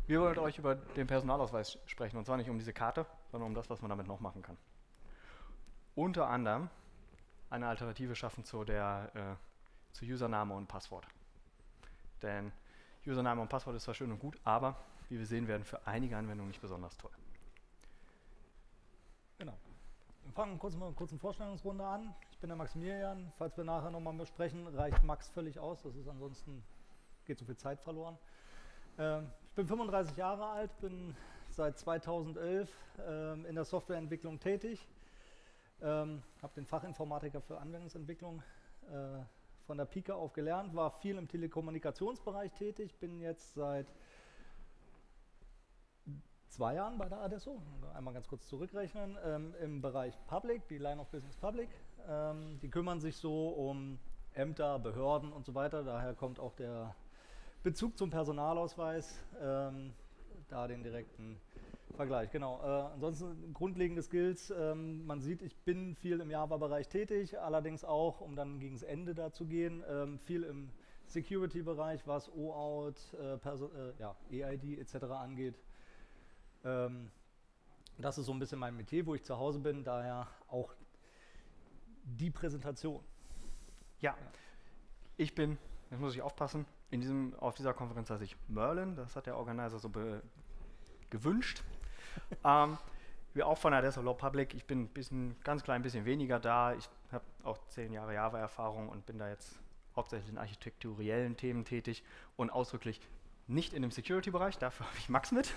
Wir wollen mit euch über den Personalausweis sprechen, und zwar nicht um diese Karte, sondern um das, was man damit noch machen kann. Unter anderem eine Alternative schaffen zu Username und Passwort. Denn Username und Passwort ist zwar schön und gut, aber wie wir sehen werden, für einige Anwendungen nicht besonders toll. Genau. Wir fangen kurz mit einer kurzen Vorstellungsrunde an. Ich bin der Maximilian. Falls wir nachher nochmal besprechen, reicht Max völlig aus. Das ist ansonsten, geht so viel Zeit verloren. Ich bin 35 Jahre alt, bin seit 2011 in der Softwareentwicklung tätig. Habe den Fachinformatiker für Anwendungsentwicklung von der Pike auf gelernt, war viel im Telekommunikationsbereich tätig, bin jetzt seit 2 Jahren bei der Adesso, einmal ganz kurz zurückrechnen, im Bereich Public, die Line of Business Public. Die kümmern sich so um Ämter, Behörden und so weiter, daher kommt auch der Bezug zum Personalausweis, da den direkten Vergleich. Genau. Ansonsten grundlegende Skills, man sieht, ich bin viel im Java-Bereich tätig, allerdings auch, um dann gegen das Ende da zu gehen, viel im Security-Bereich, was OAuth, EID etc. angeht. Das ist so ein bisschen mein Metier, wo ich zu Hause bin, daher auch die Präsentation. Ja, jetzt muss ich aufpassen, auf dieser Konferenz heiße ich Merlin, das hat der Organizer so gewünscht. Wir auch von Adesso Law Public, ich bin ganz klein bisschen weniger da, ich habe auch 10 Jahre Java-Erfahrung und bin da jetzt hauptsächlich in architekturiellen Themen tätig und ausdrücklich nicht in dem Security-Bereich, dafür habe ich Max mit.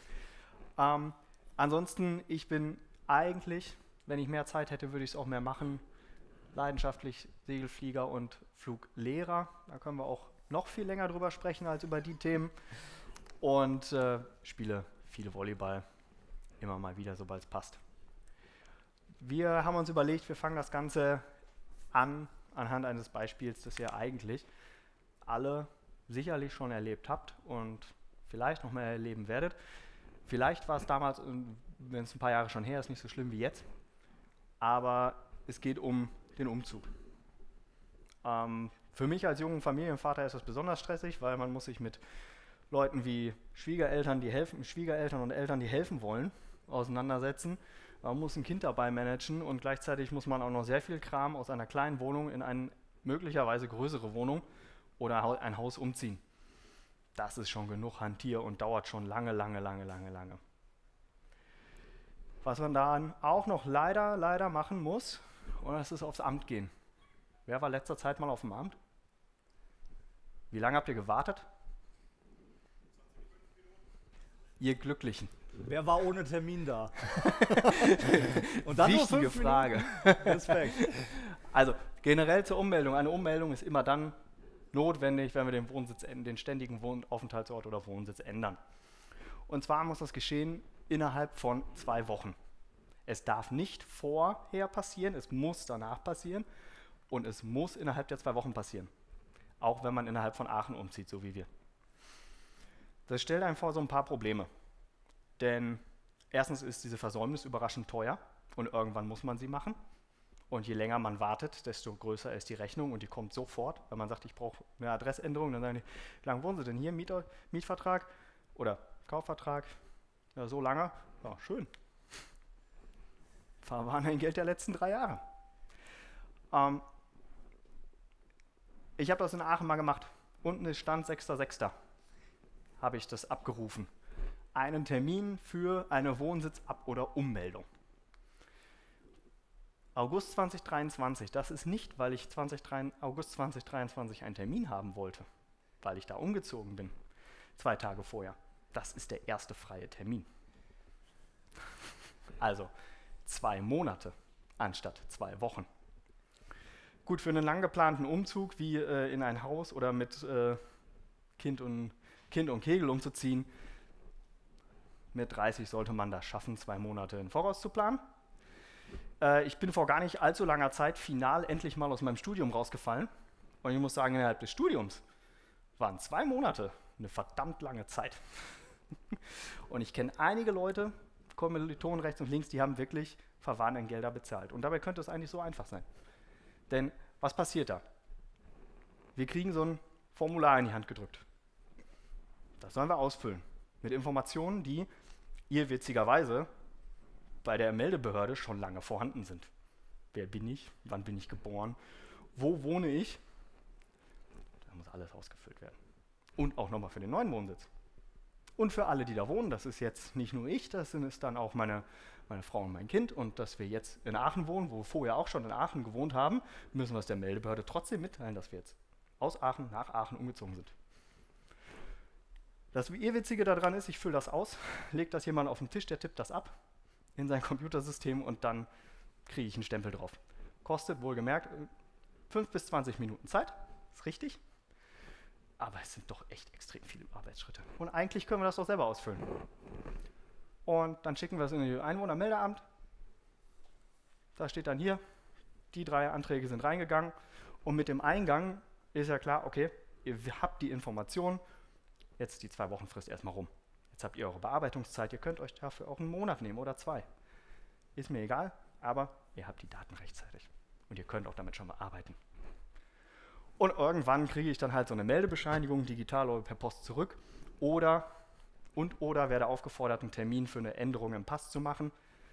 Ansonsten, ich bin eigentlich, wenn ich mehr Zeit hätte, würde ich es auch mehr machen, leidenschaftlich Segelflieger und Fluglehrer. Da können wir auch noch viel länger drüber sprechen als über die Themen. Und spiele viele Volleyball, immer mal wieder, sobald es passt. Wir haben uns überlegt, wir fangen das Ganze an, anhand eines Beispiels, das ihr eigentlich alle sicherlich schon erlebt habt und vielleicht noch mehr erleben werdet. Vielleicht war es damals, wenn es ein paar Jahre schon her ist, nicht so schlimm wie jetzt, aber es geht um den Umzug. Für mich als jungen Familienvater ist das besonders stressig, weil man muss sich mit Leuten wie Schwiegereltern und Eltern, die helfen wollen, auseinandersetzen. Man muss ein Kind dabei managen und gleichzeitig muss man auch noch sehr viel Kram aus einer kleinen Wohnung in eine möglicherweise größere Wohnung oder ein Haus umziehen. Das ist schon genug Hantier und dauert schon lange. Was man dann auch noch leider machen muss, und das ist aufs Amt gehen. Wer war letzter Zeit mal auf dem Amt? Wie lange habt ihr gewartet? Ihr Glücklichen. Wer war ohne Termin da? Und dann wichtige Frage. Respekt. Also generell zur Ummeldung. Eine Ummeldung ist immer dann notwendig, wenn wir den ständigen Aufenthaltsort oder Wohnsitz ändern. Und zwar muss das geschehen innerhalb von 2 Wochen. Es darf nicht vorher passieren, es muss danach passieren und es muss innerhalb der 2 Wochen passieren. Auch wenn man innerhalb von Aachen umzieht, so wie wir. Das stellt einem vor so ein paar Probleme. Denn erstens ist diese Versäumnis überraschend teuer und irgendwann muss man sie machen. Und je länger man wartet, desto größer ist die Rechnung und die kommt sofort. Wenn man sagt, ich brauche eine Adressänderung, dann sagen die, wie lange wohnen Sie denn hier? Mietvertrag oder Kaufvertrag? Ja, so lange? Ja, schön. Geld der letzten 3 Jahre. Ich habe das in Aachen mal gemacht. Unten stand 6.6. habe ich das abgerufen. Einen Termin für eine Wohnsitzab- oder Ummeldung. August 2023, das ist nicht, weil ich August 2023 einen Termin haben wollte, weil ich da umgezogen bin, 2 Tage vorher. Das ist der erste freie Termin. Also 2 Monate anstatt 2 Wochen. Gut, für einen lang geplanten Umzug wie in ein Haus oder mit Kind und Kegel umzuziehen, mit 30 sollte man das schaffen, 2 Monate im Voraus zu planen. Ich bin vor gar nicht allzu langer Zeit final endlich mal aus meinem Studium rausgefallen. Und ich muss sagen, innerhalb des Studiums waren 2 Monate eine verdammt lange Zeit. Und ich kenne einige Leute, Kommilitonen rechts und links, die haben wirklich Verwarngelder bezahlt. Und dabei könnte es eigentlich so einfach sein. Denn was passiert da? Wir kriegen so ein Formular in die Hand gedrückt. Das sollen wir ausfüllen. Mit Informationen, die irrwitzigerweise bei der Meldebehörde schon lange vorhanden sind. Wer bin ich? Wann bin ich geboren? Wo wohne ich? Da muss alles ausgefüllt werden. Und auch nochmal für den neuen Wohnsitz. Und für alle, die da wohnen, das ist jetzt nicht nur ich, das ist dann auch meine Frau und mein Kind. Und dass wir jetzt in Aachen wohnen, wo wir vorher auch schon in Aachen gewohnt haben, müssen wir es der Meldebehörde trotzdem mitteilen, dass wir jetzt aus Aachen nach Aachen umgezogen sind. Das Irrwitzige daran ist, ich fülle das aus, lege das jemand auf den Tisch, der tippt das ab in sein Computersystem und dann kriege ich einen Stempel drauf. Kostet wohlgemerkt 5 bis 20 Minuten Zeit, ist richtig, aber es sind doch echt extrem viele Arbeitsschritte. Und eigentlich können wir das doch selber ausfüllen. Und dann schicken wir es in das Einwohnermeldeamt. Da steht dann hier, die 3 Anträge sind reingegangen und mit dem Eingang ist ja klar, okay, ihr habt die Information, jetzt die 2 Wochen Frist erstmal rum. Jetzt habt ihr eure Bearbeitungszeit, ihr könnt euch dafür auch einen Monat nehmen oder 2. Ist mir egal, aber ihr habt die Daten rechtzeitig und ihr könnt auch damit schon mal arbeiten. Und irgendwann kriege ich dann halt so eine Meldebescheinigung, digital oder per Post zurück oder werde aufgefordert, einen Termin für eine Änderung im Pass zu machen.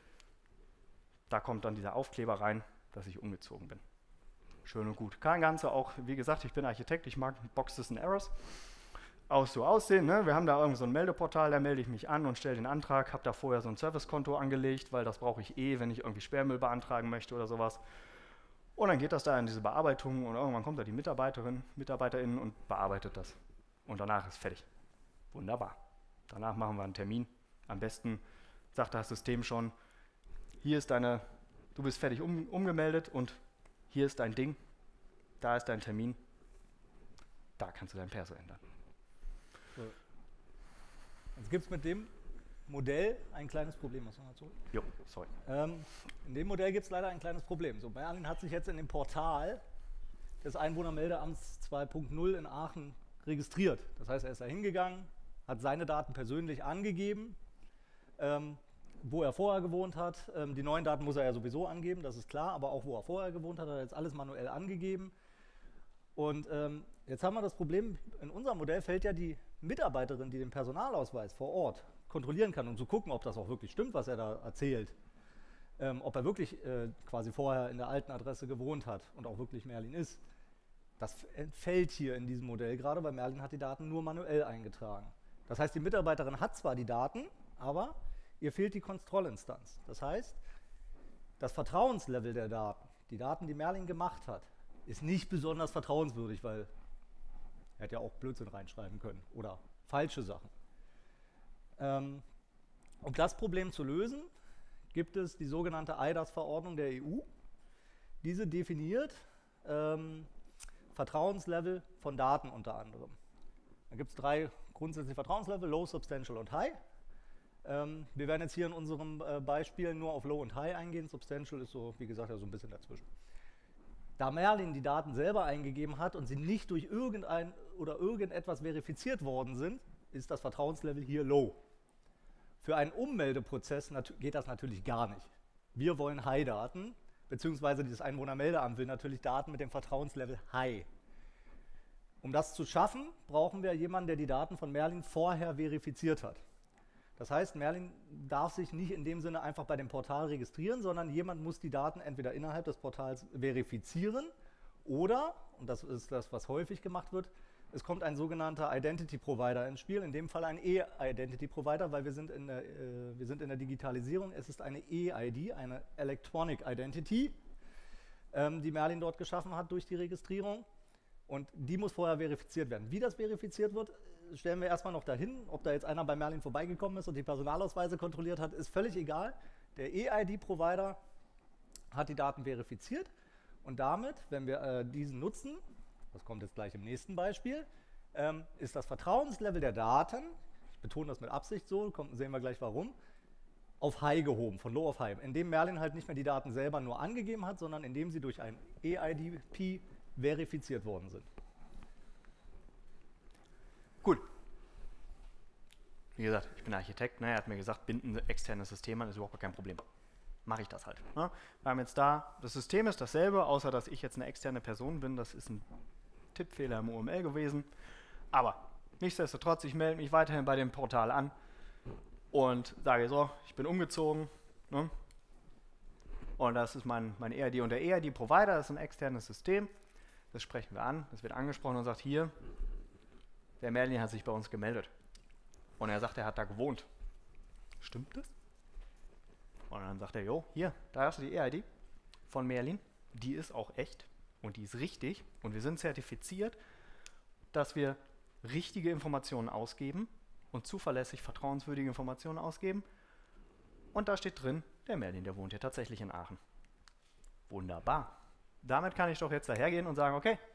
Da kommt dann dieser Aufkleber rein, dass ich umgezogen bin. Schön und gut. Kein Ganze auch, wie gesagt, ich bin Architekt, ich mag Boxes and Errors. Auch so aussehen, ne? Wir haben da irgend so ein Meldeportal, da melde ich mich an und stelle den Antrag, habe da vorher so ein Servicekonto angelegt, weil das brauche ich wenn ich irgendwie Sperrmüll beantragen möchte oder sowas. Und dann geht das da in diese Bearbeitung und irgendwann kommt da die MitarbeiterInnen und bearbeitet das. Und danach ist fertig. Wunderbar. Danach machen wir einen Termin. Am besten sagt das System schon, hier ist du bist fertig umgemeldet und hier ist dein Ding, da ist dein Termin, da kannst du dein Perso ändern. So. Jetzt gibt es mit dem Modell ein kleines Problem. Was noch dazu? Jo, sorry. In dem Modell gibt es leider ein kleines Problem. So, Merlin hat sich jetzt in dem Portal des Einwohnermeldeamts 2.0 in Aachen registriert. Das heißt, er ist da hingegangen, hat seine Daten persönlich angegeben, wo er vorher gewohnt hat. Die neuen Daten muss er ja sowieso angeben, das ist klar, aber auch wo er vorher gewohnt hat, hat er jetzt alles manuell angegeben. Und jetzt haben wir das Problem, in unserem Modell fällt ja die Mitarbeiterin, die den Personalausweis vor Ort kontrollieren kann, um zu gucken, ob das auch wirklich stimmt, was er da erzählt. Ob er wirklich quasi vorher in der alten Adresse gewohnt hat und auch wirklich Merlin ist. Das entfällt hier in diesem Modell gerade, weil Merlin hat die Daten nur manuell eingetragen. Das heißt, die Mitarbeiterin hat zwar die Daten, aber ihr fehlt die Kontrollinstanz. Das heißt, das Vertrauenslevel der Daten, die Daten, die Merlin gemacht hat, ist nicht besonders vertrauenswürdig, weil er hätte ja auch Blödsinn reinschreiben können oder falsche Sachen. Um das Problem zu lösen, gibt es die sogenannte eIDAS-Verordnung der EU. Diese definiert Vertrauenslevel von Daten unter anderem. Da gibt es 3 grundsätzliche Vertrauenslevel, Low, Substantial und High. Wir werden jetzt hier in unserem Beispiel nur auf Low und High eingehen. Substantial ist so, wie gesagt, ja so ein bisschen dazwischen. Da Merlin die Daten selber eingegeben hat und sie nicht durch irgendetwas verifiziert worden sind, ist das Vertrauenslevel hier Low. Für einen Ummeldeprozess geht das natürlich gar nicht. Wir wollen High-Daten, beziehungsweise das Einwohnermeldeamt will natürlich Daten mit dem Vertrauenslevel High. Um das zu schaffen, brauchen wir jemanden, der die Daten von Merlin vorher verifiziert hat. Das heißt, Merlin darf sich nicht in dem Sinne einfach bei dem Portal registrieren, sondern jemand muss die Daten entweder innerhalb des Portals verifizieren oder, und das ist das, was häufig gemacht wird, es kommt ein sogenannter Identity Provider ins Spiel, in dem Fall ein E-Identity Provider, weil wir sind in der Digitalisierung. Es ist eine E-ID, eine Electronic Identity, die Merlin dort geschaffen hat durch die Registrierung. Und die muss vorher verifiziert werden. Wie das verifiziert wird, stellen wir erstmal noch dahin. Ob da jetzt einer bei Merlin vorbeigekommen ist und die Personalausweise kontrolliert hat, ist völlig egal. Der E-ID-Provider hat die Daten verifiziert und damit, wenn wir diesen nutzen, das kommt jetzt gleich im nächsten Beispiel, ist das Vertrauenslevel der Daten, ich betone das mit Absicht so, sehen wir gleich warum, auf High gehoben, von Low auf High, indem Merlin halt nicht mehr die Daten selber nur angegeben hat, sondern indem sie durch ein E-IDP verifiziert worden sind. Gut. Wie gesagt, ich bin Architekt, ne? Er hat mir gesagt, binden externe Systeme an, ist überhaupt kein Problem. Mache ich das halt. Ne? Wir haben jetzt das System ist dasselbe, außer dass ich jetzt eine externe Person bin, das ist ein Tippfehler im UML gewesen, aber Nichtsdestotrotz, ich melde mich weiterhin bei dem Portal an und sage so, ich bin umgezogen, ne? Und das ist mein EID. Und der EID-Provider ist ein externes System, das sprechen wir an, das wird angesprochen und sagt, hier, der Merlin hat sich bei uns gemeldet. Und er sagt, er hat da gewohnt. Stimmt das? Und dann sagt er, jo, hier, da hast du die EID von Merlin, die ist auch echt und die ist richtig und wir sind zertifiziert, dass wir richtige Informationen ausgeben und zuverlässig vertrauenswürdige Informationen ausgeben. Und da steht drin, der Merlin, der wohnt hier tatsächlich in Aachen. Wunderbar. Damit kann ich doch jetzt dahergehen und sagen, okay,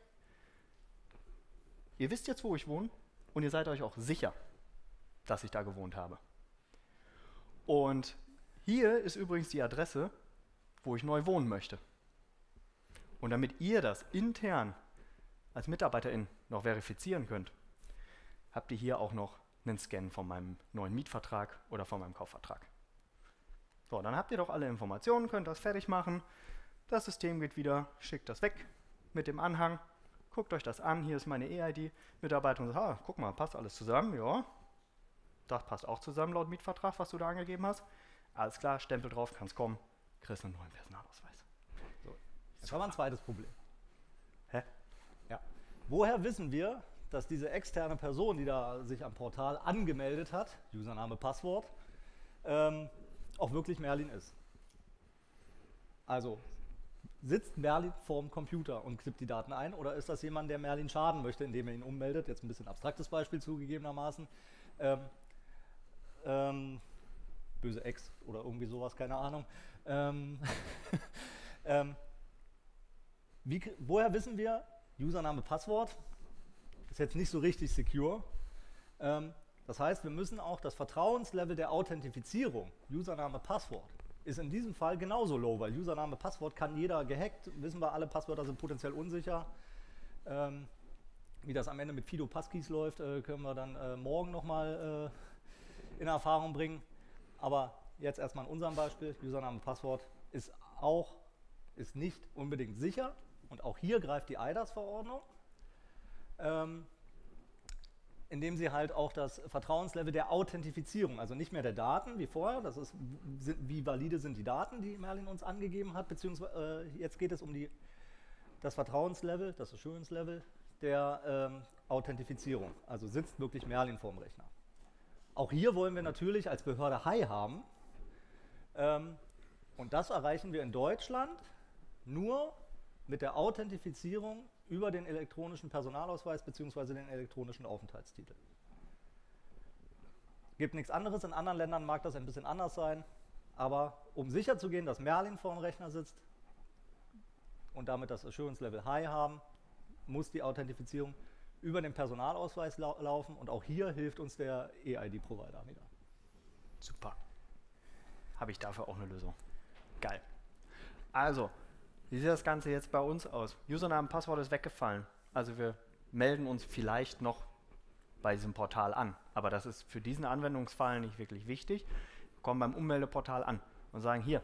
ihr wisst jetzt, wo ich wohne und ihr seid euch auch sicher, dass ich da gewohnt habe. Und hier ist übrigens die Adresse, wo ich neu wohnen möchte. Und damit ihr das intern als Mitarbeiterin noch verifizieren könnt, habt ihr hier auch noch einen Scan von meinem neuen Mietvertrag oder von meinem Kaufvertrag. So, dann habt ihr doch alle Informationen, könnt das fertig machen. Das System geht wieder, schickt das weg mit dem Anhang. Guckt euch das an, hier ist meine EID. Mitarbeiter sagt, ah, guck mal, passt alles zusammen? Ja, das passt auch zusammen laut Mietvertrag, was du da angegeben hast. Alles klar, Stempel drauf, kannst kommen, kriegst einen neuen Personalausweis. So. Jetzt haben wir ein zweites Problem. Hä? Ja. Woher wissen wir, dass diese externe Person, die da sich am Portal angemeldet hat, Username, Passwort, auch wirklich Merlin ist? Also, sitzt Merlin vorm Computer und tippt die Daten ein oder ist das jemand, der Merlin schaden möchte, indem er ihn ummeldet? Jetzt ein bisschen abstraktes Beispiel zugegebenermaßen. Böse Ex oder irgendwie sowas, keine Ahnung. Woher wissen wir, Username, Passwort ist jetzt nicht so richtig secure. Das heißt, wir müssen auch das Vertrauenslevel der Authentifizierung, Username, Passwort, ist in diesem Fall genauso low, weil Username, Passwort kann jeder gehackt, wissen wir alle, Passwörter sind potenziell unsicher. Wie das am Ende mit Fido Passkeys läuft, können wir dann morgen nochmal in Erfahrung bringen. Aber jetzt erstmal in unserem Beispiel, Username, Passwort ist nicht unbedingt sicher und auch hier greift die eIDAS-Verordnung, indem sie halt auch das Vertrauenslevel der Authentifizierung, also nicht mehr der Daten wie vorher, das ist, wie valide sind die Daten, die Merlin uns angegeben hat, beziehungsweise jetzt geht es um das Vertrauenslevel, das Assurance-Level der Authentifizierung, also sitzt wirklich Merlin vorm Rechner. Auch hier wollen wir natürlich als Behörde High haben und das erreichen wir in Deutschland nur mit der Authentifizierung über den elektronischen Personalausweis bzw. den elektronischen Aufenthaltstitel. Gibt nichts anderes, in anderen Ländern mag das ein bisschen anders sein, aber um sicher zu gehen, dass Merlin vor dem Rechner sitzt und damit das Assurance Level High haben, muss die Authentifizierung über den Personalausweis laufen und auch hier hilft uns der EID-Provider wieder. Super. Habe ich dafür auch eine Lösung. Geil. Also, wie sieht das Ganze jetzt bei uns aus? Username, Passwort ist weggefallen. Also wir melden uns vielleicht noch bei diesem Portal an. Aber das ist für diesen Anwendungsfall nicht wirklich wichtig. Wir kommen beim Ummeldeportal an und sagen, hier,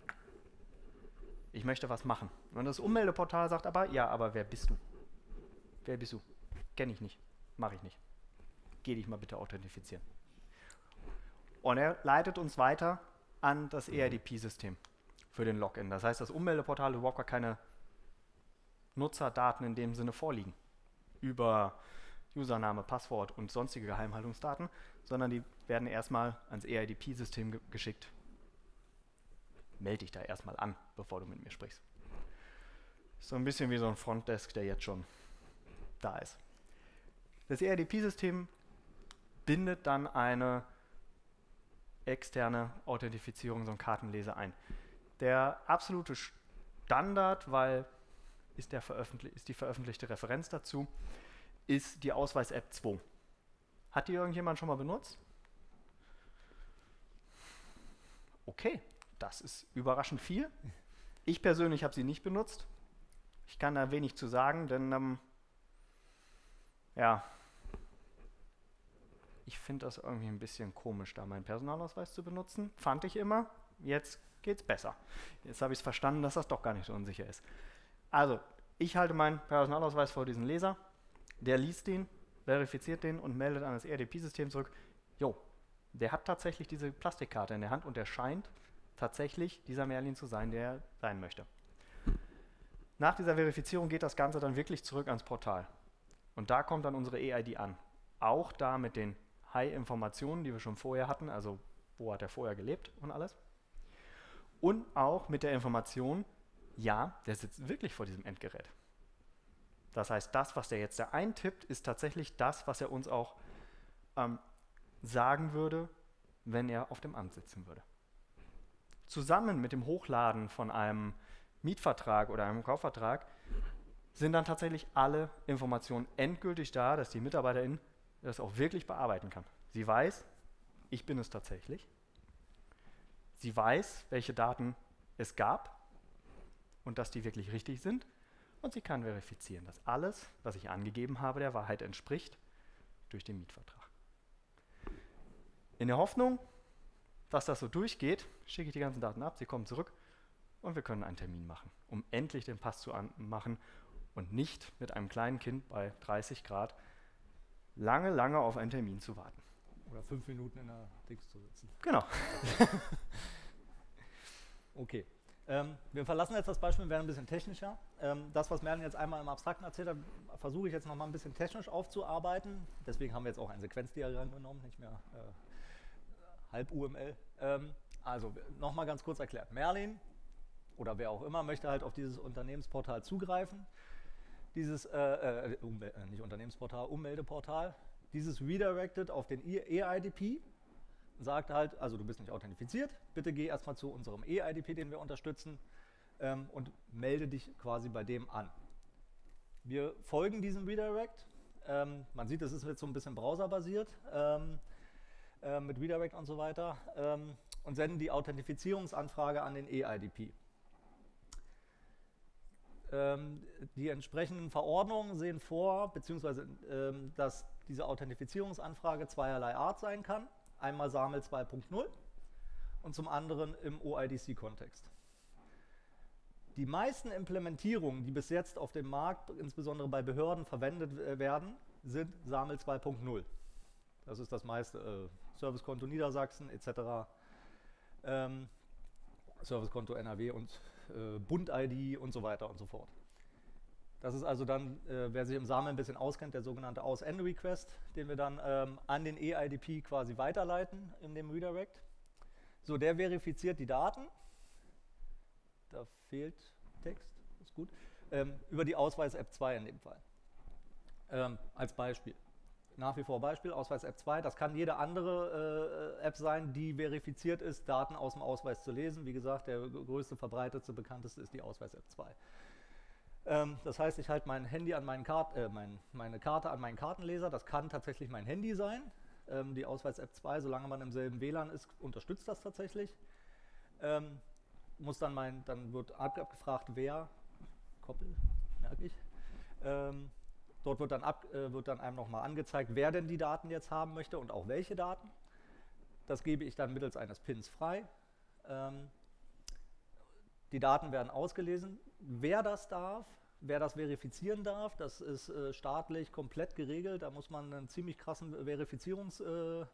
ich möchte was machen. Und das Ummeldeportal sagt aber, ja, aber wer bist du? Wer bist du? Kenne ich nicht. Mache ich nicht. Geh dich mal bitte authentifizieren. Und er leitet uns weiter an das EIDP-System für den Login. Das heißt, das Ummeldeportal hat überhaupt gar keine Nutzerdaten in dem Sinne vorliegen über Username, Passwort und sonstige Geheimhaltungsdaten, sondern die werden erstmal ans EIDP-System geschickt. Melde dich da erstmal an, bevor du mit mir sprichst. So ein bisschen wie so ein Frontdesk, der jetzt schon da ist. Das EIDP-System bindet dann eine externe Authentifizierung, so einen Kartenleser ein. Der absolute Standard, weil ist die veröffentlichte Referenz dazu, ist die Ausweis-App 2. Hat die irgendjemand schon mal benutzt? Okay, das ist überraschend viel. Ich persönlich habe sie nicht benutzt. Ich kann da wenig zu sagen, denn ja, ich finde das irgendwie ein bisschen komisch, da meinen Personalausweis zu benutzen. Fand ich immer. Jetzt geht's besser. Jetzt habe ich es verstanden, dass das doch gar nicht so unsicher ist. Also, ich halte meinen Personalausweis vor diesen Leser. Der liest ihn, verifiziert den und meldet an das ERDP-System zurück, jo, der hat tatsächlich diese Plastikkarte in der Hand und der scheint tatsächlich dieser Merlin zu sein, der er sein möchte. Nach dieser Verifizierung geht das Ganze dann wirklich zurück ans Portal. Und da kommt dann unsere EID an. Auch da mit den High-Informationen, die wir schon vorher hatten, also wo hat er vorher gelebt und alles. Und auch mit der Information, ja, der sitzt wirklich vor diesem Endgerät. Das heißt, das, was der jetzt da eintippt, ist tatsächlich das, was er uns auch sagen würde, wenn er auf dem Amt sitzen würde. Zusammen mit dem Hochladen von einem Mietvertrag oder einem Kaufvertrag sind dann tatsächlich alle Informationen endgültig da, dass die Mitarbeiterin das auch wirklich bearbeiten kann. Sie weiß, ich bin es tatsächlich. Sie weiß, welche Daten es gab und dass die wirklich richtig sind. Und sie kann verifizieren, dass alles, was ich angegeben habe, der Wahrheit entspricht durch den Mietvertrag. In der Hoffnung, dass das so durchgeht, schicke ich die ganzen Daten ab, sie kommen zurück und wir können einen Termin machen, um endlich den Pass zu machen und nicht mit einem kleinen Kind bei 30 Grad lange, lange auf einen Termin zu warten. Oder 5 Minuten in der Dings zu sitzen. Genau. Okay. Wir verlassen jetzt das Beispiel und werden ein bisschen technischer. Das, was Merlin jetzt einmal im Abstrakten erzählt hat, versuche ich jetzt nochmal ein bisschen technisch aufzuarbeiten. Deswegen haben wir jetzt auch ein Sequenzdiagramm genommen, nicht mehr halb UML. Also nochmal ganz kurz erklärt. Merlin oder wer auch immer möchte halt auf dieses Unternehmensportal zugreifen. Dieses, nicht Unternehmensportal, Ummeldeportal. Dieses redirected auf den EIDP. Sagt halt, also du bist nicht authentifiziert, bitte geh erstmal zu unserem EIDP, den wir unterstützen, und melde dich quasi bei dem an. Wir folgen diesem Redirect. Man sieht, das ist jetzt so ein bisschen browserbasiert mit Redirect und so weiter und senden die Authentifizierungsanfrage an den EIDP. Die entsprechenden Verordnungen sehen vor, beziehungsweise dass diese Authentifizierungsanfrage zweierlei Art sein kann. Einmal SAML 2.0 und zum anderen im OIDC-Kontext. Die meisten Implementierungen, die bis jetzt auf dem Markt, insbesondere bei Behörden, verwendet werden, sind SAML 2.0. Das ist das meiste. Servicekonto Niedersachsen etc., Servicekonto NRW und Bund-ID und so weiter und so fort. Das ist also dann, wer sich im SAML ein bisschen auskennt, der sogenannte Aus-End-Request, den wir dann an den EIDP quasi weiterleiten in dem Redirect. So, der verifiziert die Daten. Da fehlt Text, ist gut. Über die Ausweis-App 2 in dem Fall. Als Beispiel. Nach wie vor Beispiel, Ausweis-App 2. Das kann jede andere App sein, die verifiziert ist, Daten aus dem Ausweis zu lesen. Wie gesagt, der größte, verbreitetste, bekannteste ist die Ausweis-App 2. Das heißt, ich halte mein Handy an meine Karte an meinen Kartenleser. Das kann tatsächlich mein Handy sein. Die Ausweis-App 2, solange man im selben WLAN ist, unterstützt das tatsächlich. Dann wird abgefragt, wer, Koppel, merke ich. Dort wird dann einem nochmal angezeigt, wer denn die Daten jetzt haben möchte und auch welche Daten. Das gebe ich dann mittels eines Pins frei. Die Daten werden ausgelesen. Wer das darf, wer das verifizieren darf, das ist staatlich komplett geregelt. Da muss man einen ziemlich krassen Verifizierungsprozess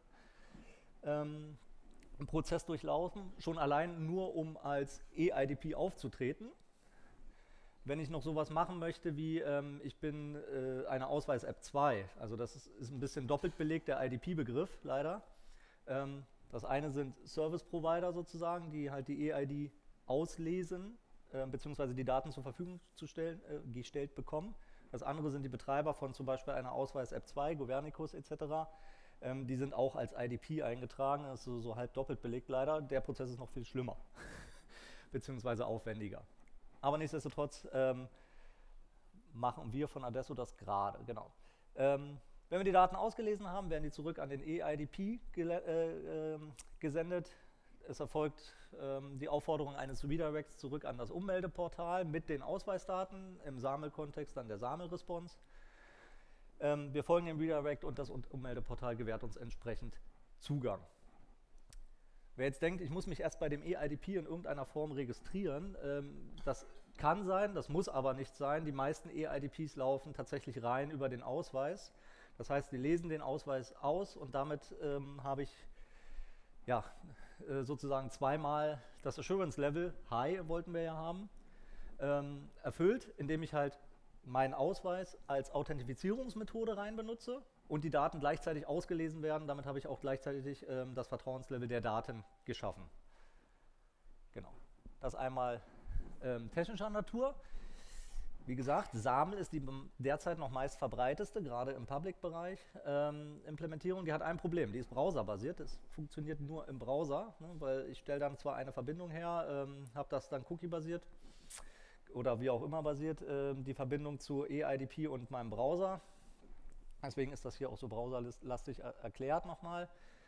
durchlaufen, schon allein nur um als EIDP aufzutreten. Wenn ich noch sowas machen möchte wie, ich bin eine Ausweis-App 2, also das ist ein bisschen doppelt belegt, der IDP-Begriff leider. Das eine sind Service-Provider sozusagen, die halt die EID auslesen, beziehungsweise die Daten zur Verfügung gestellt bekommen. Das andere sind die Betreiber von zum Beispiel einer Ausweis-App 2, Governicus etc. Die sind auch als IDP eingetragen, das ist so halb doppelt belegt leider. Der Prozess ist noch viel schlimmer, beziehungsweise aufwendiger. Aber nichtsdestotrotz machen wir von Adesso das gerade, genau. Wenn wir die Daten ausgelesen haben, werden die zurück an den EIDP gesendet. Es erfolgt die Aufforderung eines Redirects zurück an das Ummeldeportal mit den Ausweisdaten, im SAML-Kontext dann der SAML-Response. Wir folgen dem Redirect und das Ummeldeportal gewährt uns entsprechend Zugang. Wer jetzt denkt, ich muss mich erst bei dem EIDP in irgendeiner Form registrieren, das kann sein, das muss aber nicht sein. Die meisten EIDPs laufen tatsächlich rein über den Ausweis. Das heißt, die lesen den Ausweis aus und damit habe ich ja, sozusagen zweimal das Assurance Level, High wollten wir ja haben, erfüllt, indem ich halt meinen Ausweis als Authentifizierungsmethode rein benutze und die Daten gleichzeitig ausgelesen werden. Damit habe ich auch gleichzeitig das Vertrauenslevel der Daten geschaffen. Genau. Das einmal technischer Natur. Wie gesagt, SAML ist die derzeit noch meist verbreiteste, gerade im Public-Bereich, Implementierung. Die hat ein Problem, die ist browserbasiert. Es funktioniert nur im Browser, ne, weil ich stelle dann zwar eine Verbindung her, habe das dann Cookie-basiert oder wie auch immer basiert, die Verbindung zu eIDP und meinem Browser. Deswegen ist das hier auch so browserlastig erklärt nochmal.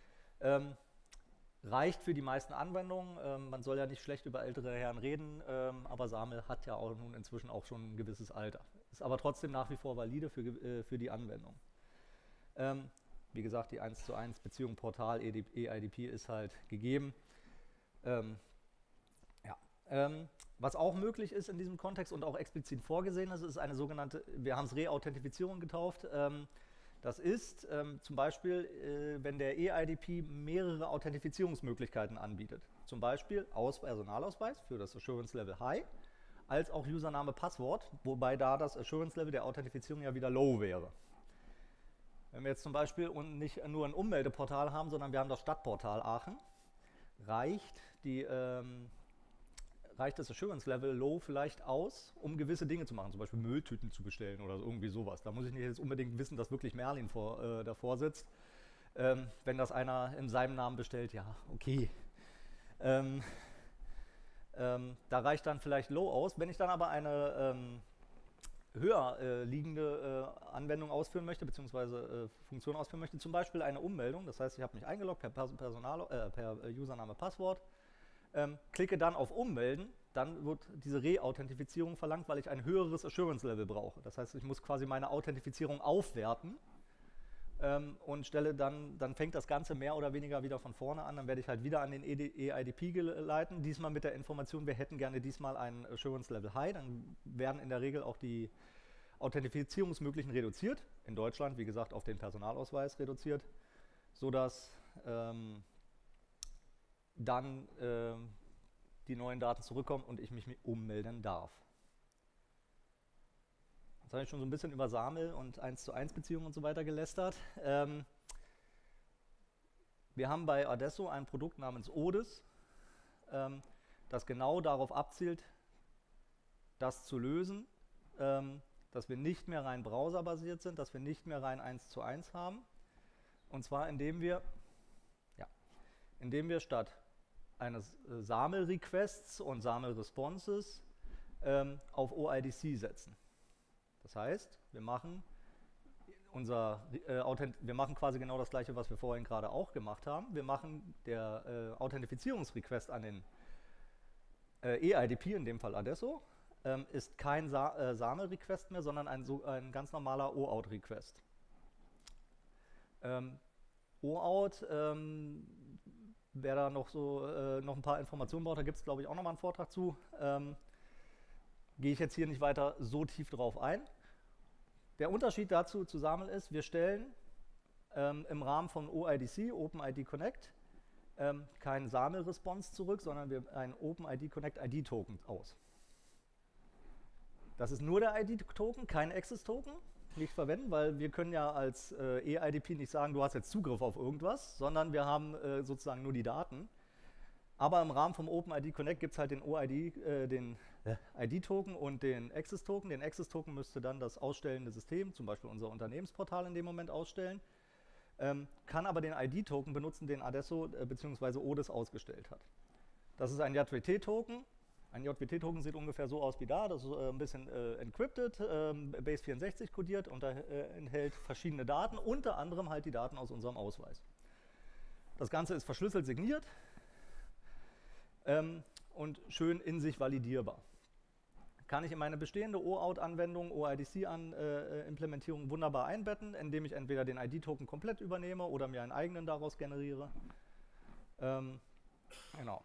Reicht für die meisten Anwendungen. Man soll ja nicht schlecht über ältere Herren reden, aber SAML hat ja auch nun inzwischen auch schon ein gewisses Alter. Ist aber trotzdem nach wie vor valide für die Anwendung. Wie gesagt, die 1:1 Beziehung Portal eIDP ist halt gegeben. Was auch möglich ist in diesem Kontext und auch explizit vorgesehen ist, ist eine sogenannte, wir haben es Re-Authentifizierung getauft. Das ist zum Beispiel, wenn der eIDP mehrere Authentifizierungsmöglichkeiten anbietet. Zum Beispiel Personalausweis für das Assurance Level High, als auch Username, Passwort, wobei da das Assurance Level der Authentifizierung ja wieder Low wäre. Wenn wir jetzt zum Beispiel nicht nur ein Ummeldeportal haben, sondern wir haben das Stadtportal Aachen, reicht das Assurance Level Low vielleicht aus, um gewisse Dinge zu machen, zum Beispiel Mülltüten zu bestellen oder irgendwie sowas. Da muss ich nicht jetzt unbedingt wissen, dass wirklich Merlin davor sitzt. Wenn das einer in seinem Namen bestellt, ja, okay. Da reicht dann vielleicht Low aus. Wenn ich dann aber eine höher liegende Anwendung ausführen möchte, beziehungsweise Funktion ausführen möchte, zum Beispiel eine Ummeldung, das heißt, ich habe mich eingeloggt per Username, Passwort, klicke dann auf Ummelden, dann wird diese Re-Authentifizierung verlangt, weil ich ein höheres Assurance-Level brauche. Das heißt, ich muss quasi meine Authentifizierung aufwerten und dann fängt das Ganze mehr oder weniger wieder von vorne an. Dann werde ich halt wieder an den eIDP geleiten, diesmal mit der Information, wir hätten gerne diesmal ein Assurance-Level High. Dann werden in der Regel auch die Authentifizierungsmöglichen reduziert. In Deutschland, wie gesagt, auf den Personalausweis reduziert, sodass dann die neuen Daten zurückkommen und ich mich ummelden darf. Jetzt habe ich schon so ein bisschen über SAML und 1:1 Beziehungen und so weiter gelästert. Wir haben bei Adesso ein Produkt namens ODIS, das genau darauf abzielt, das zu lösen, dass wir nicht mehr rein browserbasiert sind, dass wir nicht mehr rein 1:1 haben. Und zwar indem wir statt eines SAML-Requests und SAML-Responses auf OIDC setzen. Das heißt, wir machen quasi genau das Gleiche, was wir vorhin gerade auch gemacht haben. Wir machen der Authentifizierungsrequest an den eIDP, in dem Fall Adesso, ist kein SAML-Request mehr, sondern ein ganz normaler OAuth-Request. OAuth, wer da noch ein paar Informationen braucht, da gibt es, glaube ich, auch nochmal einen Vortrag zu. Gehe ich jetzt hier nicht weiter so tief drauf ein. Der Unterschied dazu zu SAML ist, wir stellen im Rahmen von OIDC, OpenID Connect, keinen SAML-Response zurück, sondern einen OpenID Connect ID-Token aus. Das ist nur der ID-Token, kein Access-Token. Nicht verwenden, weil wir können ja als eIDP nicht sagen, du hast jetzt Zugriff auf irgendwas, sondern wir haben sozusagen nur die Daten. Aber im Rahmen vom OpenID Connect gibt es halt den ID-Token und den Access-Token. Den Access-Token müsste dann das ausstellende System, zum Beispiel unser Unternehmensportal in dem Moment ausstellen, kann aber den ID-Token benutzen, den Adesso bzw. ODIS ausgestellt hat. Das ist ein JWT-Token. Ein JWT-Token sieht ungefähr so aus wie da, das ist ein bisschen encrypted, Base64 kodiert und enthält verschiedene Daten, unter anderem halt die Daten aus unserem Ausweis. Das Ganze ist verschlüsselt signiert und schön in sich validierbar. Kann ich in meine bestehende OAuth-Anwendung, OIDC-Implementierung wunderbar einbetten, indem ich entweder den ID-Token komplett übernehme oder mir einen eigenen daraus generiere. Genau.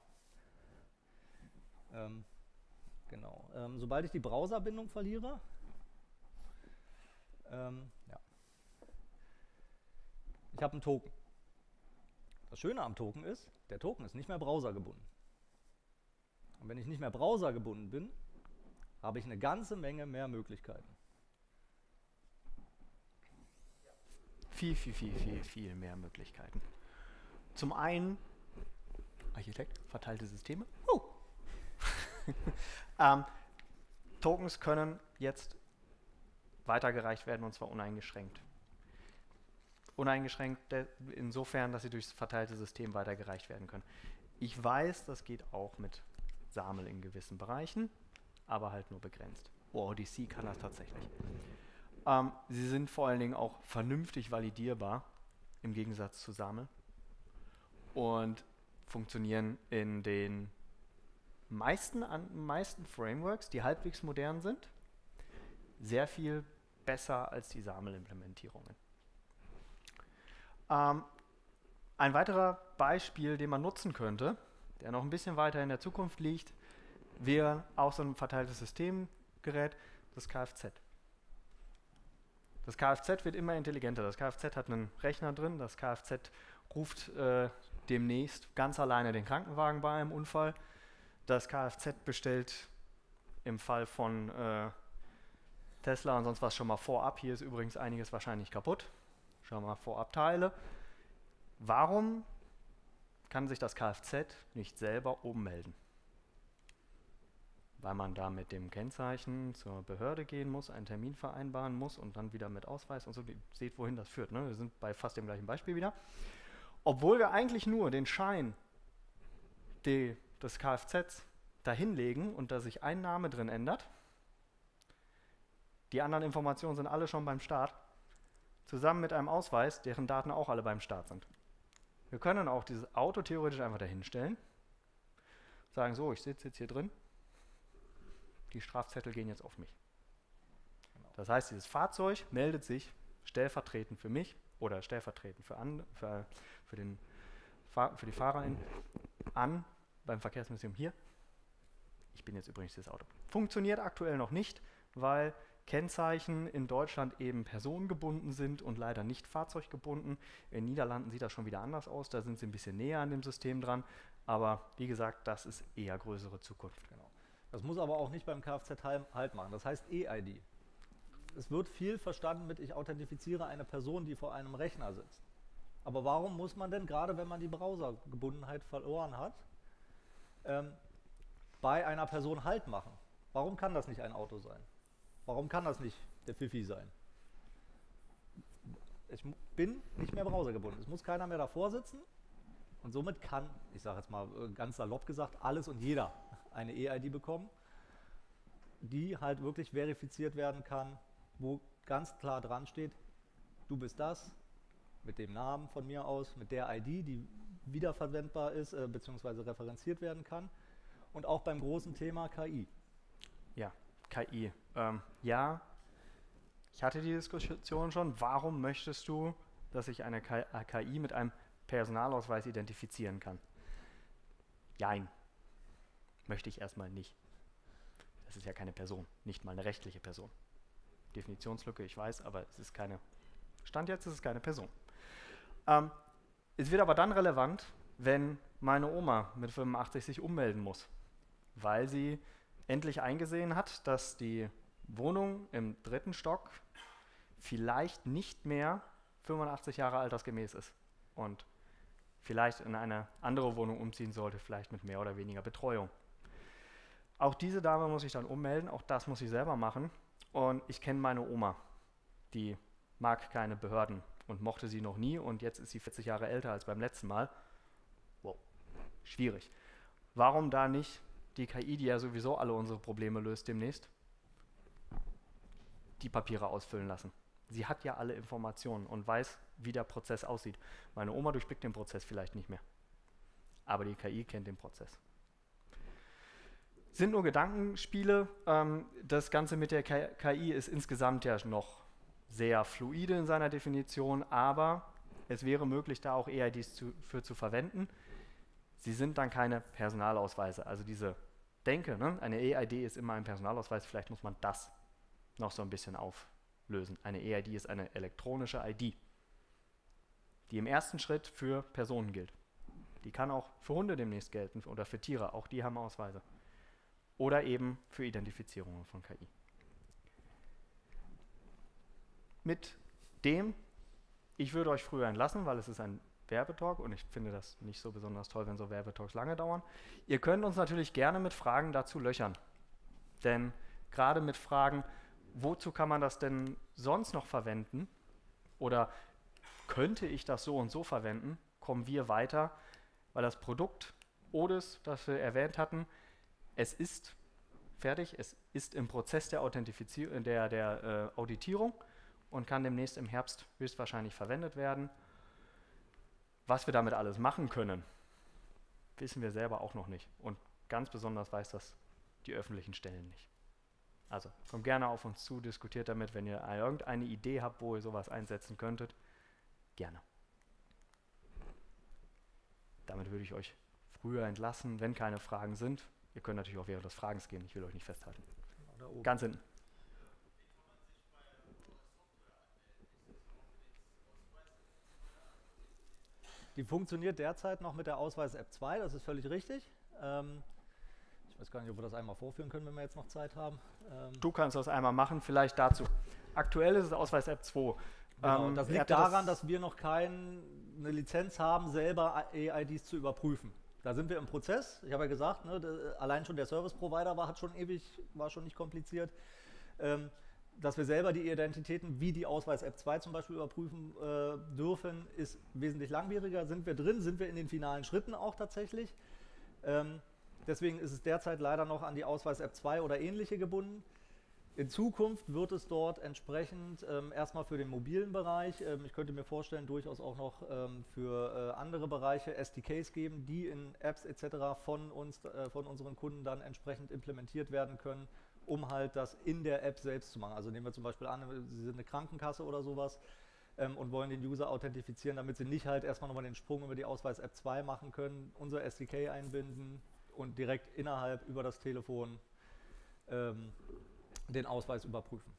Sobald ich die Browserbindung verliere, Ich habe einen Token. Das Schöne am Token ist, der Token ist nicht mehr browsergebunden. Und wenn ich nicht mehr browsergebunden bin, habe ich eine ganze Menge mehr Möglichkeiten. Viel mehr Möglichkeiten. Zum einen, Architekt, verteilte Systeme. Tokens können jetzt weitergereicht werden und zwar uneingeschränkt. Uneingeschränkt insofern, dass sie durchs verteilte System weitergereicht werden können. Ich weiß, das geht auch mit SAML in gewissen Bereichen, aber halt nur begrenzt. ORDC kann das tatsächlich. Sie sind vor allen Dingen auch vernünftig validierbar, im Gegensatz zu SAML. Und funktionieren in den meisten Frameworks, die halbwegs modern sind, sehr viel besser als die SAML-Implementierungen. Ein weiterer Beispiel, den man nutzen könnte, der noch ein bisschen weiter in der Zukunft liegt, wäre auch so ein verteiltes Systemgerät, das Kfz. Das Kfz wird immer intelligenter. Das Kfz hat einen Rechner drin. Das Kfz ruft demnächst ganz alleine den Krankenwagen bei einem Unfall. Das Kfz bestellt im Fall von Tesla und sonst was schon mal vorab. Hier ist übrigens einiges wahrscheinlich kaputt. Schon mal vorab Teile. Warum kann sich das Kfz nicht selber ummelden? Weil man da mit dem Kennzeichen zur Behörde gehen muss, einen Termin vereinbaren muss und dann wieder mit Ausweis und so. Ihr seht, wohin das führt. Ne? Wir sind bei fast dem gleichen Beispiel wieder. Obwohl wir eigentlich nur den Schein des Kfz dahinlegen und da sich ein Name drin ändert, die anderen Informationen sind alle schon beim Staat, zusammen mit einem Ausweis, deren Daten auch alle beim Staat sind. Wir können auch dieses Auto theoretisch einfach dahinstellen, sagen so, ich sitze jetzt hier drin, die Strafzettel gehen jetzt auf mich. Genau. Das heißt, dieses Fahrzeug meldet sich stellvertretend für mich oder stellvertretend für die Fahrerin an beim Verkehrsministerium hier. Ich bin jetzt übrigens das Auto. Funktioniert aktuell noch nicht, weil Kennzeichen in Deutschland eben personengebunden sind und leider nicht fahrzeuggebunden. In den Niederlanden sieht das schon wieder anders aus, da sind sie ein bisschen näher an dem System dran. Aber wie gesagt, das ist eher größere Zukunft. Genau. Das muss aber auch nicht beim Kfz Halt machen. Das heißt EID. Es wird viel verstanden mit, ich authentifiziere eine Person, die vor einem Rechner sitzt. Aber warum muss man denn, gerade wenn man die Browsergebundenheit verloren hat, bei einer Person Halt machen? Warum kann das nicht ein Auto sein? Warum kann das nicht der Pfiffi sein? Ich bin nicht mehr browsergebunden. Es muss keiner mehr davor sitzen und somit kann, ich sage jetzt mal ganz salopp gesagt, alles und jeder eine EID bekommen, die halt wirklich verifiziert werden kann, wo ganz klar dran steht, du bist das, mit dem Namen von mir aus, mit der ID, die wiederverwendbar ist, beziehungsweise referenziert werden kann. Und auch beim großen Thema KI. Ja, KI. Ja, ich hatte die Diskussion schon. Warum möchtest du, dass ich eine KI mit einem Personalausweis identifizieren kann? Jein. Möchte ich erstmal nicht. Das ist ja keine Person, nicht mal eine rechtliche Person. Definitionslücke, ich weiß, aber es ist keine, Stand jetzt ist es keine Person. Es wird aber dann relevant, wenn meine Oma mit 85 sich ummelden muss, weil sie endlich eingesehen hat, dass die Wohnung im 3. Stock vielleicht nicht mehr 85 Jahre altersgemäß ist und vielleicht in eine andere Wohnung umziehen sollte, vielleicht mit mehr oder weniger Betreuung. Auch diese Dame muss ich dann ummelden, auch das muss ich selber machen. Und ich kenne meine Oma, die mag keine Behörden und mochte sie noch nie und jetzt ist sie 40 Jahre älter als beim letzten Mal. Wow, schwierig. Warum da nicht die KI, die ja sowieso alle unsere Probleme löst demnächst, die Papiere ausfüllen lassen? Sie hat ja alle Informationen und weiß, wie der Prozess aussieht. Meine Oma durchblickt den Prozess vielleicht nicht mehr, aber die KI kennt den Prozess. Sind nur Gedankenspiele. Das Ganze mit der KI ist insgesamt ja noch sehr fluide in seiner Definition, aber es wäre möglich, da auch EIDs für zu verwenden. Sie sind dann keine Personalausweise. Also diese Denke, ne? Eine EID ist immer ein Personalausweis, vielleicht muss man das noch so ein bisschen auflösen. Eine EID ist eine elektronische ID. die im ersten Schritt für Personen gilt. Die kann auch für Hunde demnächst gelten oder für Tiere, auch die haben Ausweise. Oder eben für Identifizierungen von KI. Mit dem, ich würde euch früher entlassen, weil es ist ein Werbetalk und ich finde das nicht so besonders toll, wenn so Werbetalks lange dauern. Ihr könnt uns natürlich gerne mit Fragen dazu löchern. Denn gerade mit Fragen, wozu kann man das denn sonst noch verwenden? Oder könnte ich das so und so verwenden? Kommen wir weiter, weil das Produkt Odys, das wir erwähnt hatten, es ist fertig, es ist im Prozess der Auditierung und kann demnächst im Herbst höchstwahrscheinlich verwendet werden. Was wir damit alles machen können, wissen wir selber auch noch nicht. Und ganz besonders weiß das die öffentlichen Stellen nicht. Also kommt gerne auf uns zu, diskutiert damit, wenn ihr irgendeine Idee habt, wo ihr sowas einsetzen könntet. Gerne. Damit würde ich euch früher entlassen, wenn keine Fragen sind. Ihr könnt natürlich auch während des Fragens gehen, ich will euch nicht festhalten. Ganz hinten. Die funktioniert derzeit noch mit der Ausweis-App 2, das ist völlig richtig. Ich weiß gar nicht, ob wir das einmal vorführen können, wenn wir jetzt noch Zeit haben. Du kannst das einmal machen, vielleicht dazu. Aktuell ist es Ausweis-App 2. Genau, das liegt daran, dass wir noch keine Lizenz haben, selber EIDs zu überprüfen. Da sind wir im Prozess. Ich habe ja gesagt, ne, allein schon der Service-Provider war schon nicht kompliziert. Dass wir selber die Identitäten wie die Ausweis-App 2 zum Beispiel überprüfen dürfen, ist wesentlich langwieriger. Sind wir drin, sind wir in den finalen Schritten auch tatsächlich. Deswegen ist es derzeit leider noch an die Ausweis-App 2 oder ähnliche gebunden. In Zukunft wird es dort entsprechend erstmal für den mobilen Bereich, ich könnte mir vorstellen, durchaus auch noch für andere Bereiche SDKs geben, die in Apps etc. von unseren Kunden dann entsprechend implementiert werden können, um halt das in der App selbst zu machen. Also nehmen wir zum Beispiel an, Sie sind eine Krankenkasse oder sowas und wollen den User authentifizieren, damit Sie nicht halt erstmal nochmal den Sprung über die Ausweis-App 2 machen können, unser SDK einbinden und direkt innerhalb über das Telefon den Ausweis überprüfen.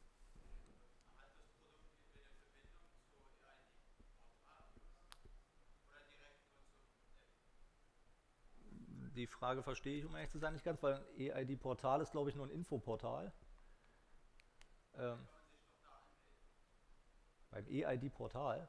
Die Frage verstehe ich, um ehrlich zu sein, nicht ganz, weil ein EID-Portal ist, glaube ich, nur ein Infoportal. Beim EID-Portal?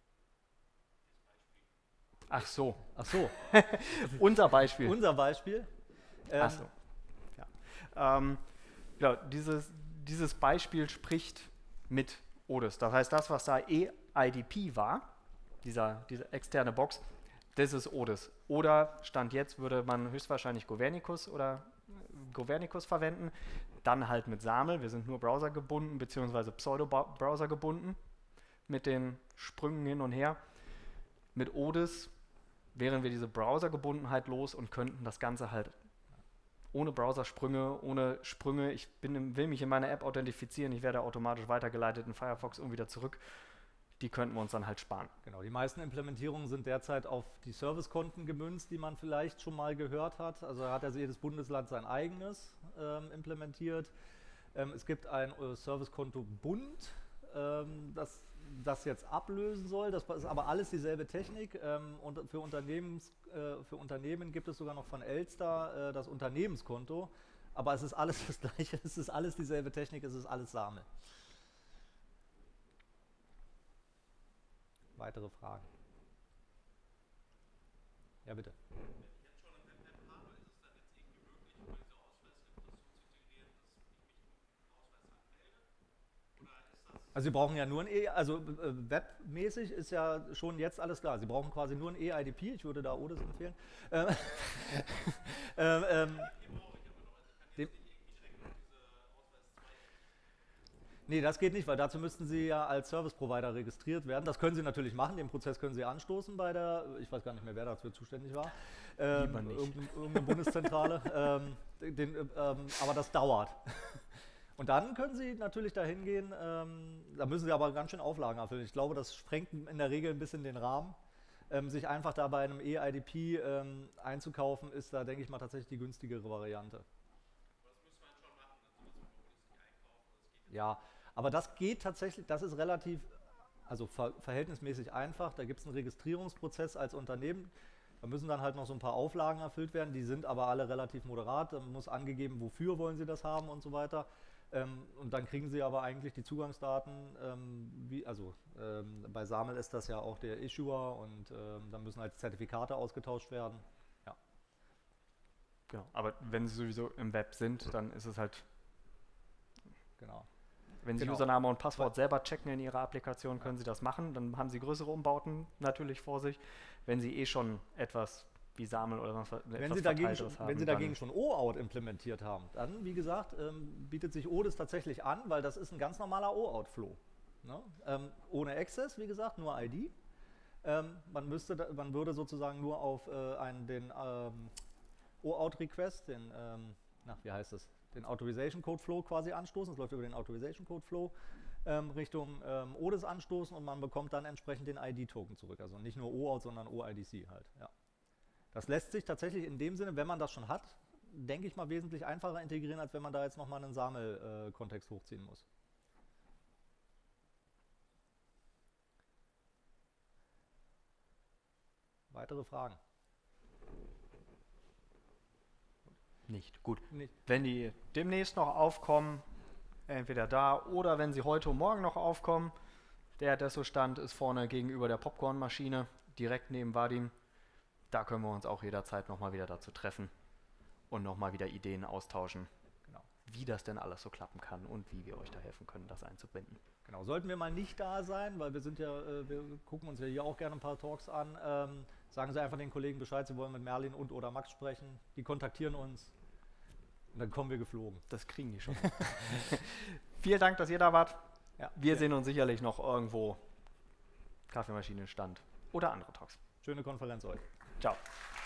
Ach so. Ach so. Unser Beispiel. Unser Beispiel. Ach so. Ja. Ja, dieses Beispiel spricht mit Odys. Das heißt, das, was da EIDP war, diese externe Box, das ist Odys. Oder Stand jetzt würde man höchstwahrscheinlich Governicus verwenden, dann halt mit SAML. Wir sind nur Browser gebunden, beziehungsweise Pseudo-Browser gebunden mit den Sprüngen hin und her. Mit Odys wären wir diese Browsergebundenheit los und könnten das Ganze halt ohne Browsersprünge, ohne Sprünge, will mich in meiner App authentifizieren, ich werde automatisch weitergeleitet in Firefox und wieder zurück. Die könnten wir uns dann halt sparen. Genau, die meisten Implementierungen sind derzeit auf die Servicekonten gemünzt, die man vielleicht schon mal gehört hat. Also hat ja jedes Bundesland sein eigenes implementiert. Es gibt ein Servicekonto Bund, das jetzt ablösen soll. Das ist aber alles dieselbe Technik. Und für Unternehmen gibt es sogar noch von Elster das Unternehmenskonto. Aber es ist alles das Gleiche, es ist alles dieselbe Technik, es ist alles SAML. Weitere Fragen? Ja, bitte. Also Sie brauchen ja nur ein webmäßig ist ja schon jetzt alles klar. Sie brauchen quasi nur ein EIDP, ich würde da Odys empfehlen. Nee, das geht nicht, weil dazu müssten Sie ja als Service Provider registriert werden. Das können Sie natürlich machen, den Prozess können Sie anstoßen bei der, ich weiß gar nicht mehr, wer dafür zuständig war. Lieber nicht. Irgendeine Bundeszentrale. Aber das dauert. Und dann können Sie natürlich dahin gehen, da müssen Sie aber ganz schön Auflagen erfüllen. Ich glaube, das sprengt in der Regel ein bisschen den Rahmen. Sich einfach da bei einem EIDP einzukaufen, ist da, denke ich mal, tatsächlich die günstigere Variante. Das muss man schon machen, also das muss man nicht einkaufen. Ja, aber das geht tatsächlich, das ist relativ also verhältnismäßig einfach. Da gibt es einen Registrierungsprozess als Unternehmen. Da müssen dann halt noch so ein paar Auflagen erfüllt werden, die sind aber alle relativ moderat. Da muss angegeben, wofür wollen Sie das haben und so weiter. Und dann kriegen Sie aber eigentlich die Zugangsdaten, bei SAML ist das ja auch der Issuer und dann müssen halt Zertifikate ausgetauscht werden. Ja. Genau. Aber wenn Sie sowieso im Web sind, dann ist es halt, Genau. wenn Sie Username und Passwort selber checken in Ihrer Applikation, können Sie das machen. Dann haben Sie größere Umbauten natürlich vor sich. Wenn Sie schon etwas wie SAML oder sonst was Wenn Sie dagegen schon OAuth implementiert haben, dann, wie gesagt, bietet sich ODES tatsächlich an, weil das ist ein ganz normaler OAuth-Flow. Ne? Ohne Access, wie gesagt, nur ID. Man würde sozusagen nur auf den OAuth-Request, den Authorization Code Flow quasi anstoßen. Es läuft über den Authorization Code Flow Richtung ODES anstoßen und man bekommt dann entsprechend den ID-Token zurück. Also nicht nur OAuth, sondern OIDC halt. Ja. Das lässt sich tatsächlich in dem Sinne, wenn man das schon hat, denke ich mal, wesentlich einfacher integrieren, als wenn man da jetzt nochmal einen SAML-Kontext hochziehen muss. Weitere Fragen? Nicht. Gut. Nicht. Wenn die demnächst noch aufkommen, entweder da oder wenn sie heute und morgen noch aufkommen, der Adesso-Stand ist vorne gegenüber der Popcorn-Maschine, direkt neben Vadim. Da können wir uns auch jederzeit nochmal wieder dazu treffen und nochmal wieder Ideen austauschen, genau, wie das denn alles so klappen kann und wie wir euch da helfen können, das einzubinden. Genau, sollten wir mal nicht da sein, weil wir gucken uns ja hier auch gerne ein paar Talks an, sagen Sie einfach den Kollegen Bescheid, Sie wollen mit Merlin und oder Max sprechen, die kontaktieren uns und dann kommen wir geflogen. Das kriegen die schon. Vielen Dank, dass ihr da wart. Ja, wir sehen uns sicherlich noch irgendwo, Kaffeemaschinenstand oder andere Talks. Schöne Konferenz euch. Ciao.